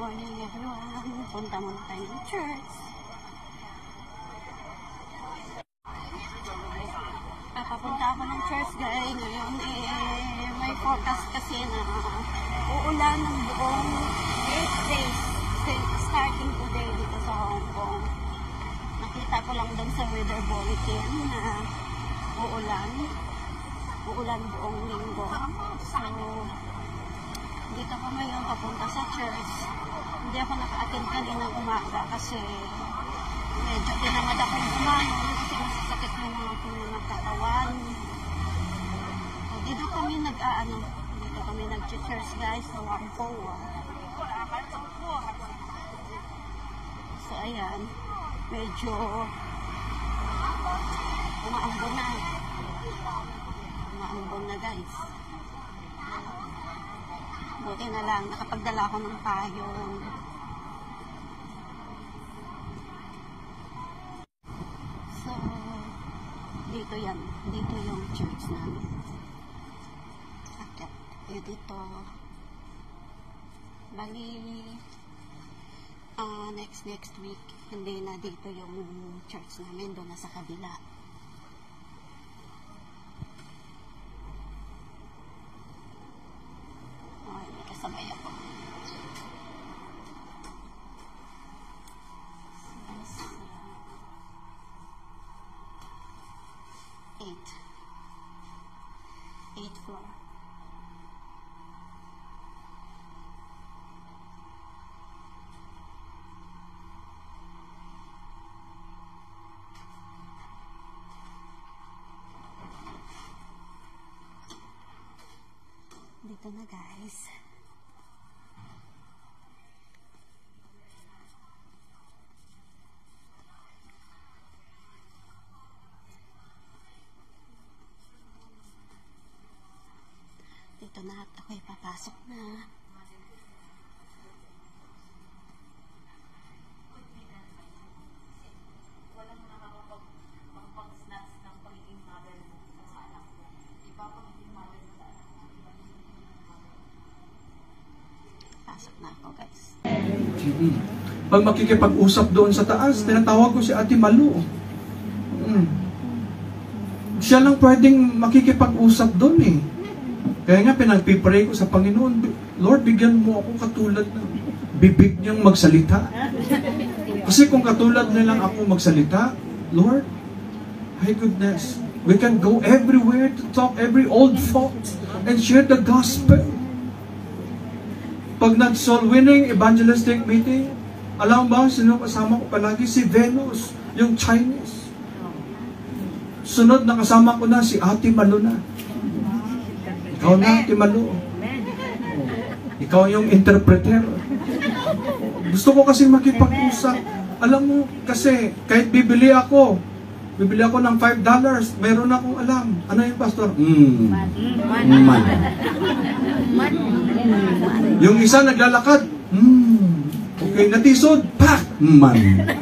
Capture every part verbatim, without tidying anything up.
morning everyone. Punta muna tayo ng church. Papapunta ako ng church guys. Ngayon eh, may forecast kasi na uulan ng buong eight days. Starting today dito sa Hong Kong. Nakita ko lang doon sa weather bulletin na uulan. Uulan buong linggo. So, dito ako ngayon papunta sa church. Hindi ako naka-attend kaninang umaga kasi medyo tinamad ako kumain kasi masasakit na mga aking mga katawan. So, dito kami nag-aano, dito kami nag-church guys sa Whampoa. So, ayan, medyo umaambon na. Umaambon na guys. Buti na lang, nakapagdala ako ng payong. So, dito yan. Dito yung church namin. Okay. Eh, dito. Bali, uh, next next week, hindi na dito yung church namin. Doon na sa kabila. Kasabay ako. Eight. Eight floor. Dito na guys. Dito na at ako'y papasok na. Pasok na ako guys. Pag makikipag-usap doon sa taas, tinatawag ko si Ate Malu. Mm. Siya lang pwedeng makikipag-usap doon eh. Kaya nga pinagpipray ko sa Panginoon, Lord, bigyan mo ako katulad ng bibig niyang magsalita. Kasi kung katulad nilang ako magsalita, Lord, my goodness, we can go everywhere to talk every old thought and share the gospel. Pag nag-soul winning evangelistic meeting, alam ba sino kasama ko palagi? Si Venus, yung Chinese. Sunod na kasama ko na si Ate Malu na. Ikaw na, Ate Malu. Ikaw yung interpreter. Gusto ko kasi makipag-usap. Alam mo, kasi kahit bibili ako, bibili ako ng five dollars, mayroon akong alam. Ano yung pastor? Mm. Man. Yung isa naglalakad, mm. Okay, natisod, pak! Man.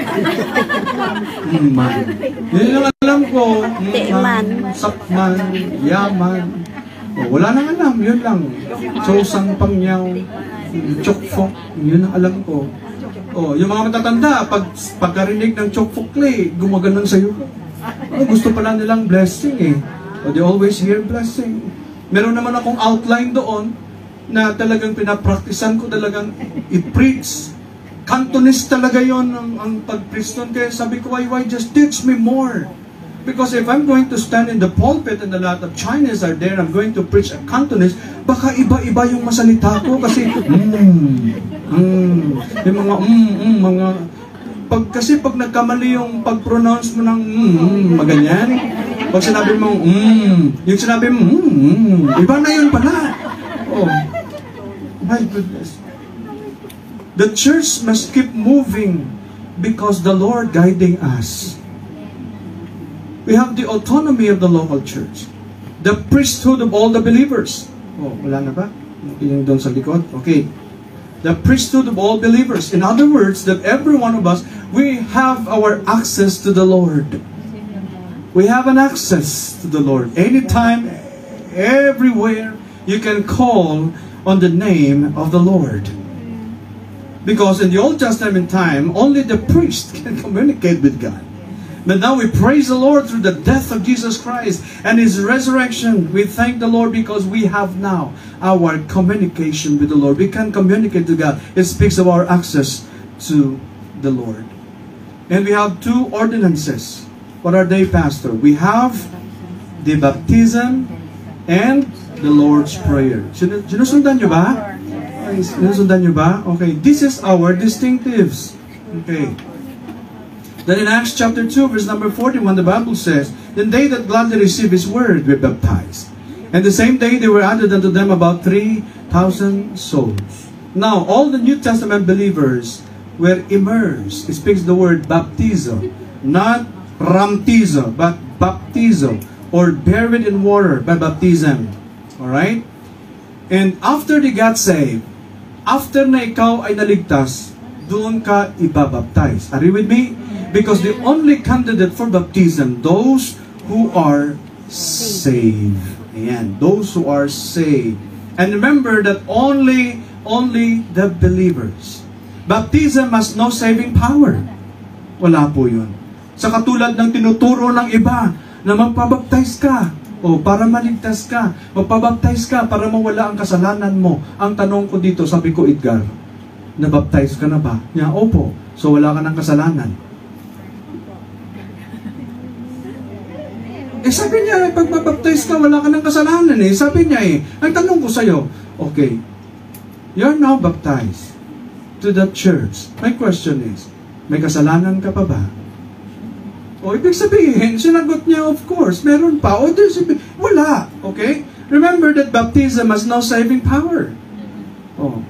Man. Yun yung alam ko. Man. Sakman. Yaman. Oh, wala nang alam, yun lang. Sosang pangyaw, chokfok, yun ang alam ko. Oh, yung mga matatanda, pag pagkarinig ng chokfok clay, gumaganon sa'yo. Oh, gusto pala nilang blessing eh. Oh, they always hear blessing. Meron naman akong outline doon na talagang pinapraktisan ko talagang i-preach. Cantonese talaga yon ang, ang pag-preach doon. Kaya sabi ko, why, why just teach me more? Because if I'm going to stand in the pulpit and a lot of Chinese are there, I'm going to preach a Cantonese, baka iba-iba yung masalita ko kasi, mm, mm, yung mga, mm, mm, mga, pag, kasi pag nagkamali yung pag-pronounce mo ng, mm, mm, maganyan, pag sinabi mo, mm, yung sinabi mo, mm, mm, iba na yun pala. Oh, my goodness. The church must keep moving because the Lord guiding us. We have the autonomy of the local church. The priesthood of all the believers. Oh, wala na ba? Yung doon sa likod? Okay. The priesthood of all believers. In other words, that every one of us, we have our access to the Lord. We have an access to the Lord. Anytime, everywhere, you can call on the name of the Lord. Because in the Old Testament time, only the priest can communicate with God. But now we praise the Lord through the death of Jesus Christ and His resurrection. We thank the Lord because we have now our communication with the Lord. We can communicate to God. It speaks of our access to the Lord. And we have two ordinances. What are they, Pastor? We have the baptism and the Lord's Prayer. Sinu- Sinusundan nyo ba? Okay, sinusundan nyo ba? Okay, this is our distinctives. Okay. Then in Acts chapter two, verse number forty-one, the Bible says, Then they that gladly received His word were baptized. And the same day there were added unto them about three thousand souls. Now, all the New Testament believers were immersed. It speaks the word baptizo. Not ramtizo, but baptizo. Or buried in water by baptism. Alright? And after they got saved, after na ikaw ay naligtas, doon ka ibabaptize. Are you with me? Because the only candidate for baptism, those who are saved. Ayan. Those who are saved. And remember that only, only the believers. Baptism has no saving power. Wala po yun. Sa katulad ng tinuturo ng iba, na magpabaptize ka, o para maligtas ka, magpabaptize ka para mawala ang kasalanan mo. Ang tanong ko dito, sabi ko, Edgar, nabaptize ka na ba? Niya, opo. So wala ka ng kasalanan. Eh sabi niya, pag mabaptize ka, wala ka ng kasalanan eh. Sabi niya eh, ang tanong ko sa'yo, okay, you're now baptized to the church. My question is, may kasalanan ka pa ba? O ibig sabihin, sinagot niya, of course, meron pa. O wala, okay? Remember that baptism has no saving power. Oh.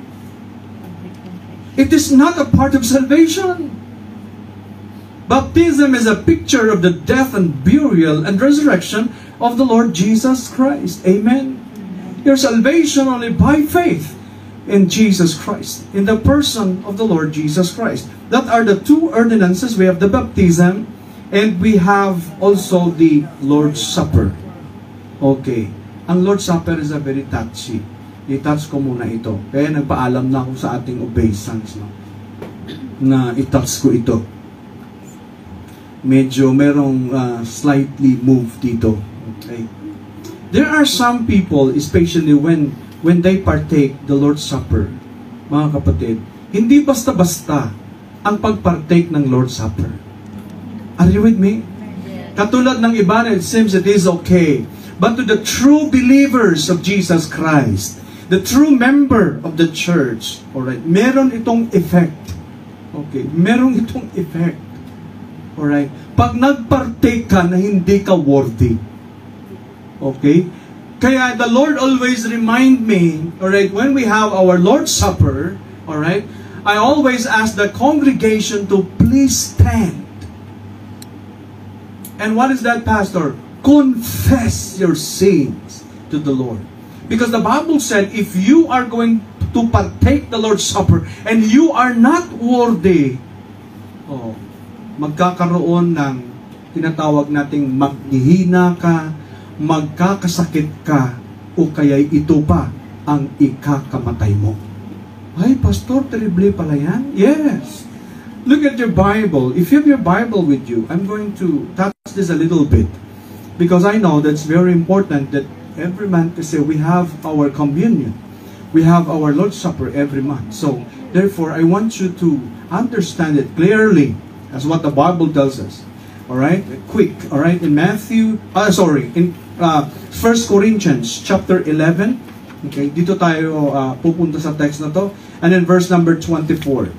It is not a part of salvation. Baptism is a picture of the death and burial and resurrection of the Lord Jesus Christ. Amen. Your salvation only by faith in Jesus Christ, in the person of the Lord Jesus Christ. That are the two ordinances. We have the baptism and we have also the Lord's Supper. Okay. Ang Lord's Supper is a very touchy. I-touch ko muna ito. Kaya nagpaalam na ako sa ating obeisance, no? Na i-touch ko ito. Medyo merong uh, slightly move dito. Okay. There are some people, especially when when they partake the Lord's Supper, mga kapatid, hindi basta-basta ang pagpartake ng Lord's Supper. Are you with me? Katulad ng iba, it seems it is okay. But to the true believers of Jesus Christ, the true member of the church, alright, meron itong effect. Okay, meron itong effect. Alright? Pag nagpartake ka na hindi ka worthy. Okay? Kaya the Lord always remind me, alright, when we have our Lord's Supper, alright, I always ask the congregation to please stand. And what is that, Pastor? Confess your sins to the Lord. Because the Bible said, if you are going to partake the Lord's Supper and you are not worthy, oh, magkakaroon ng tinatawag nating maghihina ka, magkakasakit ka, o kaya'y ito pa ang ikakamatay mo. Ay, Pastor, terrible pala yan? Yes. Look at your Bible. If you have your Bible with you, I'm going to touch this a little bit. Because I know that's very important that every month, kasi we have our communion. We have our Lord's Supper every month. So, therefore, I want you to understand it clearly. That's what the Bible tells us. Alright? Quick. Alright? In Matthew, uh, sorry, in uh, First Corinthians chapter eleven. Okay? Dito tayo uh, pupunta sa text na to. And in verse number twenty-four.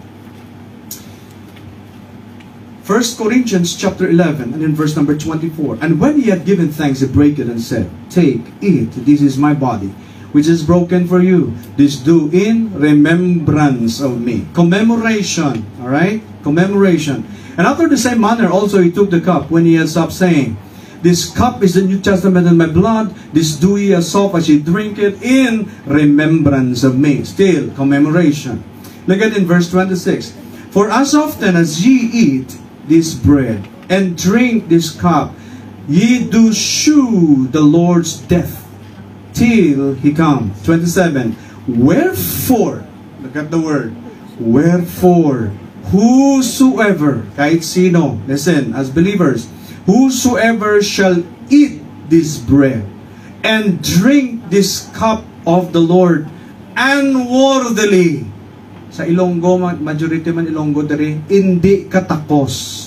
First Corinthians chapter eleven and in verse number twenty-four. And when he had given thanks, he brake it and said, Take, eat, this is my body, which is broken for you. This do in remembrance of me. Commemoration. Alright? Commemoration. And after the same manner also he took the cup when he had stopped, saying, This cup is the New Testament in my blood. This do ye as oft as ye drink it in remembrance of me. Still, commemoration. Look at in verse twenty-six. For as often as ye eat this bread and drink this cup, ye do shew the Lord's death till he come. twenty-seven. Wherefore, look at the word. Wherefore, whosoever, kahit sino, listen, as believers, whosoever shall eat this bread and drink this cup of the Lord unworthily, sa Ilonggo, majority man Ilonggo dere, hindi katakos,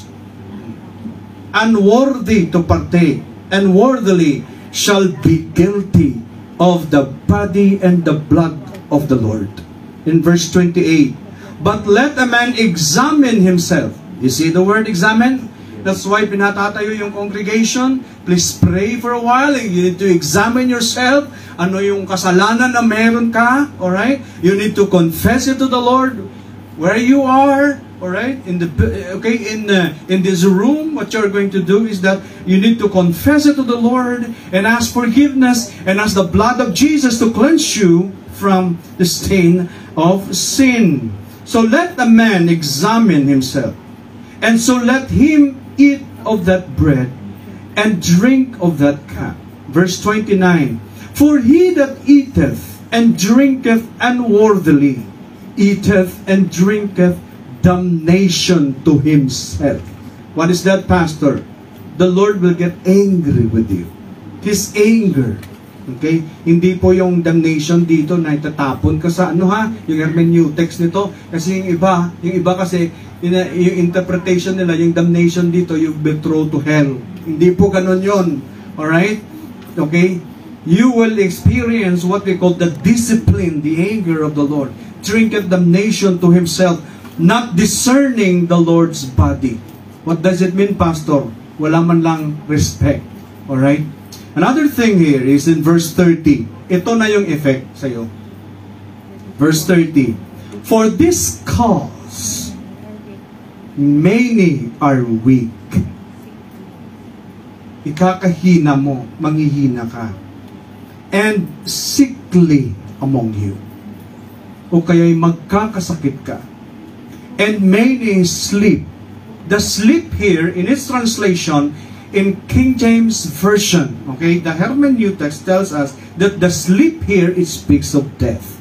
unworthy to partake, and worthily shall be guilty of the body and the blood of the Lord. In verse twenty-eight, but let a man examine himself. You see the word examine? That's why pinatatayo yung congregation. Please pray for a while. You need to examine yourself. Ano yung kasalanan na meron ka? Alright? You need to confess it to the Lord. Where you are, alright? In the okay, in uh, in this room, what you're going to do is that you need to confess it to the Lord and ask forgiveness and ask the blood of Jesus to cleanse you from the stain of sin. So let a man examine himself, and so let him eat of that bread and drink of that cup. Verse twenty-nine, for he that eateth and drinketh unworthily eateth and drinketh damnation to himself. What is that, Pastor? The Lord will get angry with you. His anger. Okay? Hindi po yung damnation dito na itatapon ka sa ano ha? Yung hermeneutics nito. Kasi yung iba, yung iba kasi, yung, yung interpretation nila, yung damnation dito, you be thrown to hell. Hindi po ganun yun. Alright? Okay? You will experience what we call the discipline, the anger of the Lord. Drinketh damnation to himself, not discerning the Lord's body. What does it mean, Pastor? Wala man lang respect. Alright? Another thing here is in verse thirty. Ito na yung effect sa'yo. Verse thirty. For this cause, many are weak. Ikakahina mo, manghihina ka. And sickly among you. O kaya'y magkakasakit ka. And many sleep. The sleep here, in its translation, in King James Version, okay, the hermeneutics tells us that the sleep here, it speaks of death.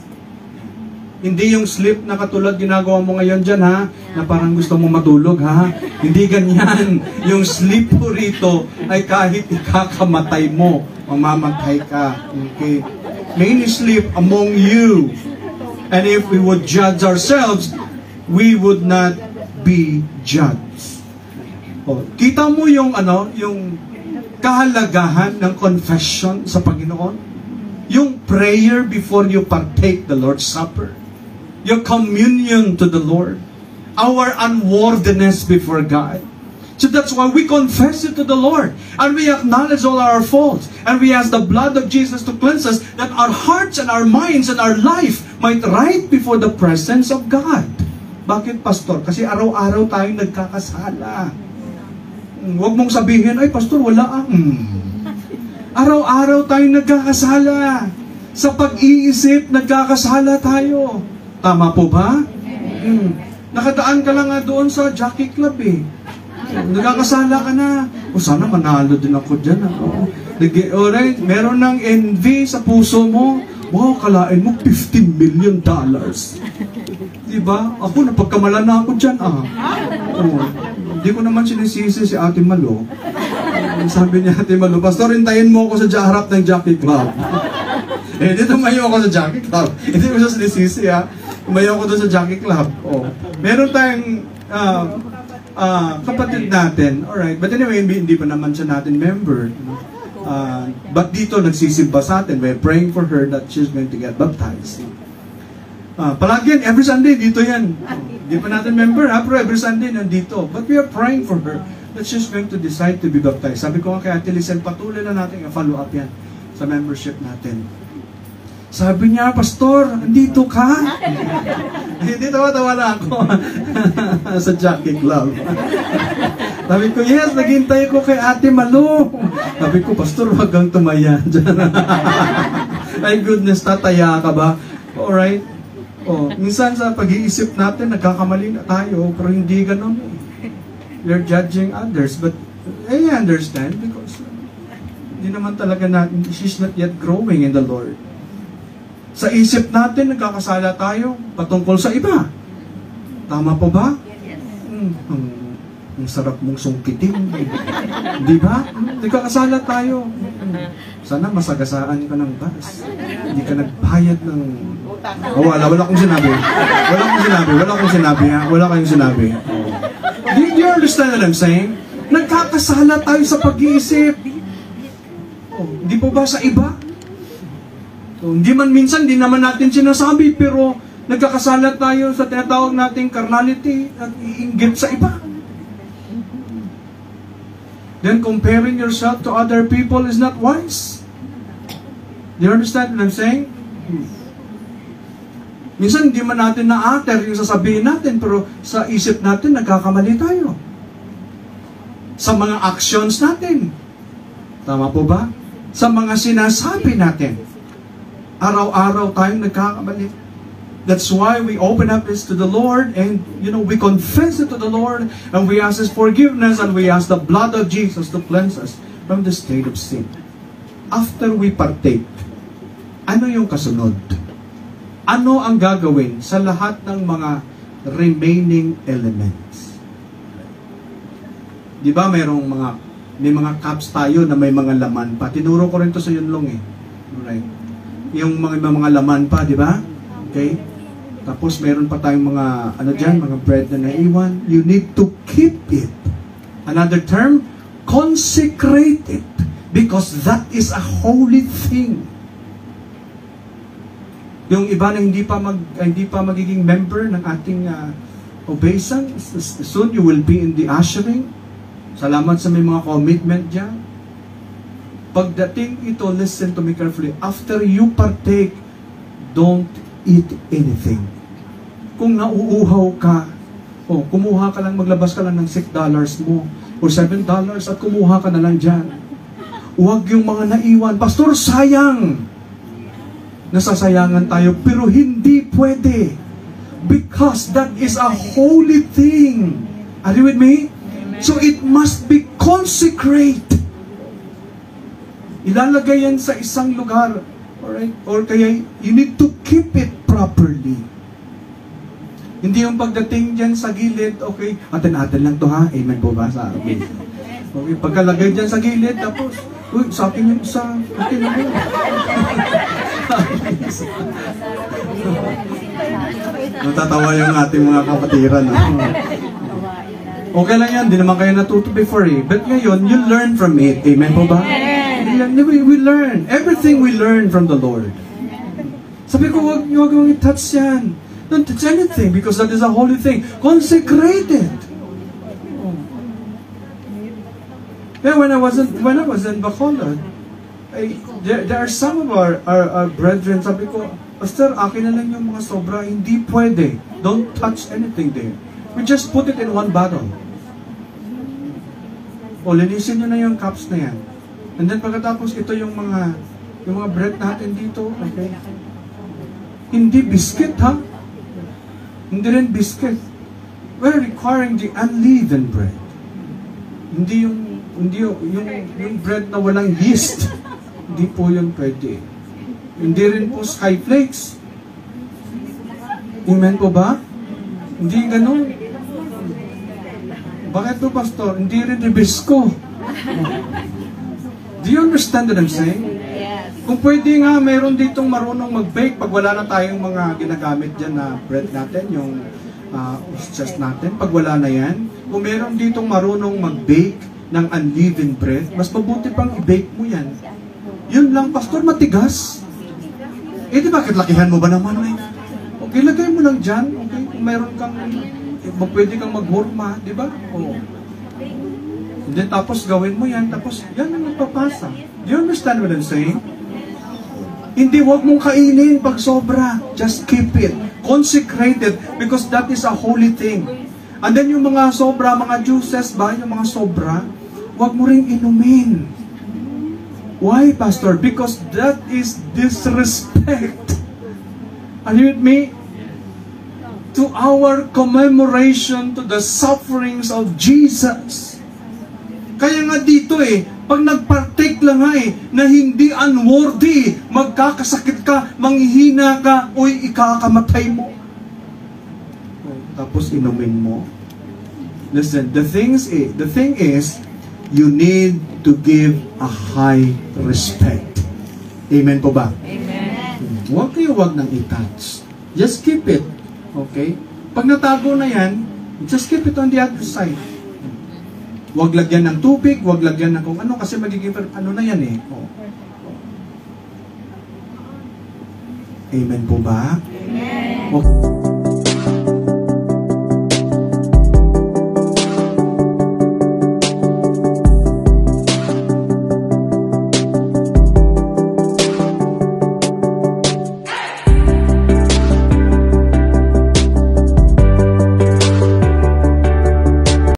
Hindi yung sleep na katulad ginagawa mo ngayon dyan, ha? Na parang gusto mo matulog, ha? Hindi ganyan. Yung sleep po rito ay kahit ikakamatay mo, mamamatay ka. Okay? Many sleep among you. And if we would judge ourselves, we would not be judged. Oh, kita mo yung ano, yung kahalagahan ng confession sa Panginoon? Yung prayer before you partake the Lord's Supper. Your communion to the Lord. Our unworthiness before God. So that's why we confess it to the Lord. And we acknowledge all our faults. And we ask the blood of Jesus to cleanse us, that our hearts and our minds and our life might right before the presence of God. Bakit, Pastor? Kasi araw-araw tayong nagkakasala. Huwag mong sabihin, ay, Pastor, wala ah. Hmm. Araw-araw tayong nagkakasala. Sa pag-iisip, nagkakasala tayo. Tama po ba? Hmm. Nakadaan ka lang nga doon sa Jockey Club eh. Nagkakasala ka na. O sana manalo din ako dyan. Ano? Alright, meron ng envy sa puso mo. Wow, kalain mo fifteen million dollars. Diba? Ako, napagkamala na ako dyan ah. Oh, hindi ko naman sinisisi si Ate Malo. Sabi niya, Ate Malo, Pastor, hintayin mo ako sa harap ng Jockey Club. Eh, di tumayo ako sa Jockey Club. Hindi ko siya sinisisi ha. Tumayo ako doon sa Jockey Club. Oh. Meron tayong uh, uh, kapatid natin. Alright. But anyway, hindi pa naman siya natin member. Uh, but dito, nagsisimba sa atin. We're praying for her that she's going to get baptized. Uh, palagi yan, every Sunday, dito yan. Hindi pa natin member, ha? Pero every Sunday, nandito. But we are praying for her that she's going to decide to be baptized. Sabi ko nga kay Ate Lizelle, patuloy na natin follow up yan sa membership natin. Sabi niya, Pastor, andito ka? Hindi, tawa-tawa na ako sa Jockey Club. Sabi ko, yes, naghintay ko kay Ate Malu. Sabi ko, Pastor, wag kang tumaya dyan. My goodness, tataya ka ba? Alright. Oh, minsan sa pag-iisip natin, nagkakamali na tayo, pero hindi ganun. We're judging others, but I understand because hindi naman talaga natin, she's not yet growing in the Lord. Sa isip natin, nagkakasala tayo patungkol sa iba. Tama po ba? Hmm, ang, ang sarap mong sungkitin. Di ba? Nagkakasala tayo. Sana masagasaan ka ng bus. Hindi ka nagbayad ng... Oh, wala, wala akong sinabi. Wala akong sinabi. Wala akong sinabi, ha? Wala kayong sinabi. Do you understand what I'm saying? Nagkakasala tayo sa pag-iisip. Oh, hindi po ba sa iba? So, hindi man minsan, hindi naman natin sinasabi, pero nagkakasala tayo sa tinatawag nating carnality at iinggit sa iba. Then comparing yourself to other people is not wise. Do you understand what I'm saying? Minsan hindi man natin na-utter yung sasabihin natin, pero sa isip natin nagkakamali tayo. Sa mga actions natin. Tama po ba? Sa mga sinasabi natin. Araw-araw tayong nagkakamali. That's why we open up this to the Lord and, you know, we confess it to the Lord and we ask His forgiveness and we ask the blood of Jesus to cleanse us from the state of sin. After we partake, ano yung kasunod? Ano ang gagawin sa lahat ng mga remaining elements? Di ba mayroong mga, may mga cups tayo na may mga laman pa. Tinuro ko rin to sa Yunlong eh. Right. Yung mga, mga laman pa, di ba? Okay? Tapos mayroon pa tayong mga, ano dyan, mga bread na naiwan. You need to keep it. Another term, consecrate it. Because that is a holy thing. Yung iba na hindi pa mag, hindi pa magiging member ng ating uh, obeisance, soon you will be in the ushering. Salamat sa may mga commitment dyan. Pagdating ito, listen to me carefully. After you partake, don't eat anything. Kung nauuhaw ka, o kumuha ka lang, maglabas ka lang ng six dollars mo, o seven dollars at kumuha ka na lang dyan. Huwag yung mga naiwan. Pastor, sayang! Nasasayangan tayo, pero hindi pwede. Because that is a holy thing. Are you with me? So it must be consecrate. Ilalagay yan sa isang lugar. Alright? Or kaya, you need to keep it properly. Hindi yung pagdating dyan sa gilid, okay, atin-atin lang to ha, amen po ba sa amin? Okay, pagkalagay dyan sa gilid, tapos, uy, sa akin yung isa, atin na yun. Natatawa yung ating mga kapatiran. Ha? Okay lang yan, di naman kayo natuto before eh. But ngayon, you learn from it, amen po ba? We, we learn. Everything we learn from the Lord. Sabi ko, huwag huwag mong i-touch yan. Don't touch anything because that is a holy thing. Consecrate it. Yeah, when I wasn't when I was in Bacolod, I, there, there are some of our, our, our brethren, sabi ko, Pastor, akin na lang yung mga sobra, hindi pwede. Don't touch anything there. We just put it in one bottle. O, linisin nyo na yung cups na yan. And then pagkatapos, ito yung mga yung mga bread natin dito, okay? Hindi biscuit, ha? Hindi rin biscuit. We're requiring the unleavened bread. Hindi yung hindi yung, yung, yung bread na walang yeast. Hindi po yun pwede. Hindi rin po skyflakes. Amen po ba? Hindi ganun. Bakit po, Pastor? Hindi rin ribisco. Do you understand what I'm saying? Yes. Kung pwede nga, mayroon ditong marunong mag-bake pag wala na tayong mga ginagamit dyan na bread natin, yung uh, just natin, pag wala na yan. Kung mayroon ditong marunong mag-bake ng unleavened bread, mas mabuti pang i-bake mo yan. Yun lang, Pastor, matigas. Eh, di bakit lakihan mo ba naman? Eh? Okay, lagay mo lang dyan. Okay, kung mayroon kang, eh, pwede kang maghurma, di ba? Oo. And then, tapos gawin mo yan, tapos yan ang magpapasa. Do you understand what I'm saying? Hindi, huwag mong kainin pag sobra. Just keep it. Consecrate it because that is a holy thing. And then yung mga sobra, mga juices ba, yung mga sobra, huwag mo ring inumin. Why, Pastor? Because that is disrespect. Are you with me? To our commemoration to the sufferings of Jesus. Kaya nga dito eh, pag nagpartake lang nga eh, na hindi unworthy, magkakasakit ka, manghihina ka, uy, ikakamatay mo. tapos inumin mo. Listen, the things is, the thing is, you need to give a high respect. Amen po ba? Amen. Huwag kayo wag nang i-touch. Just keep it. Okay? Pag natago na yan, just keep it on the other side. Huwag lagyan ng tubig, huwag lagyan ng kung ano, kasi magiging ano na yan eh. Oh. Amen po ba? Amen. Okay.